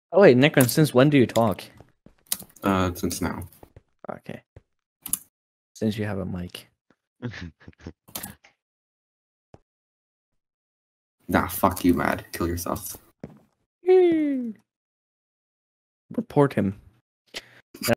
Oh wait, Neqron, since when do you talk? Since now. Okay. Since you have a mic. Nah, fuck you, Mad. Kill yourself. Report him.